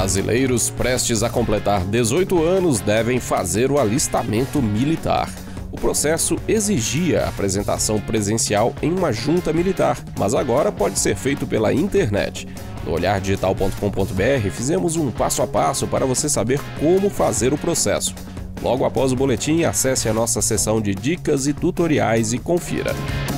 Brasileiros prestes a completar 18 anos devem fazer o alistamento militar. O processo exigia a apresentação presencial em uma junta militar, mas agora pode ser feito pela internet. No olhardigital.com.br fizemos um passo a passo para você saber como fazer o processo. Logo após o boletim, acesse a nossa seção de dicas e tutoriais e confira.